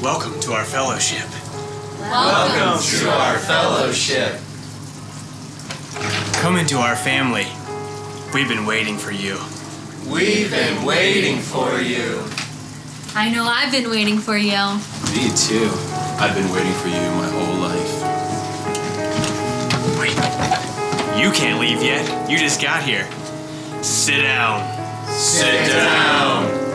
Welcome to our fellowship. Welcome to our fellowship. Come into our family. We've been waiting for you. We've been waiting for you. I know I've been waiting for you. Me too. I've been waiting for you my whole life. Wait, you can't leave yet. You just got here. Sit down. Sit down.